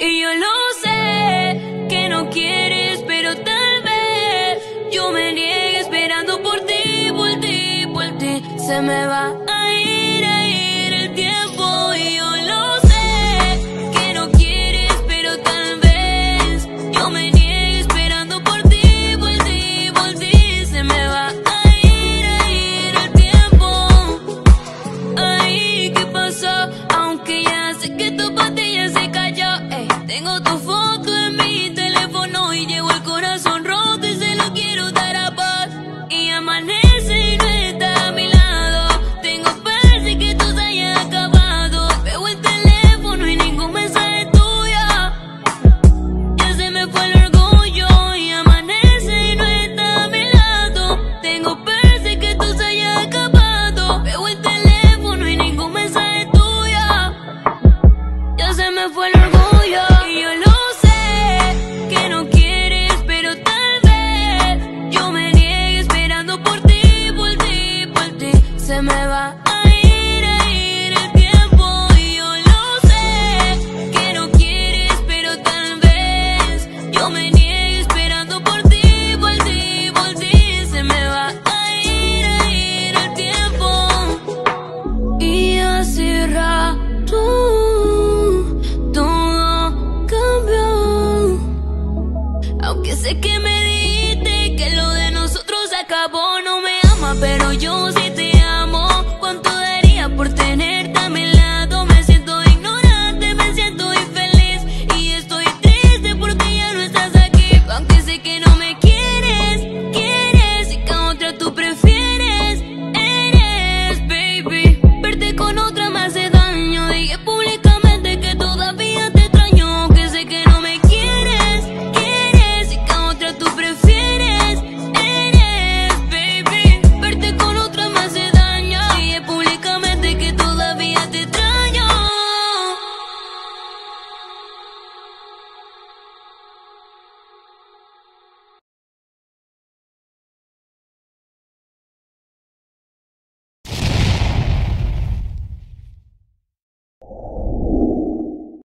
Y yo lo sé, que no quieres, pero tal vez yo me niegue esperando por ti, por ti, por ti. Se me va a ir el tiempo. Y yo lo sé, que no quieres, pero tal vez yo me niegue esperando por ti, por ti, por ti. Se me va a ir el tiempo. Ay, ¿qué pasó? Aunque ya sé que tu pastilla se cayó. Tengo tu foto en mi teléfono y llevo el corazón roto y se lo quiero dar a paz. Y amanece y no está a mi lado. Tengo parece que tú se haya acabado. Veo el teléfono y ningún mensaje tuyo. Ya se me fue el orgullo. Y amanece y no está a mi lado. Tengo parece que tú se haya acabado. Veo el teléfono y ningún mensaje tuyo. Ya se me fue el orgullo. Y yo lo sé, que no quieres, pero tal vez yo me niegue esperando por ti, por ti, por ti. Se me va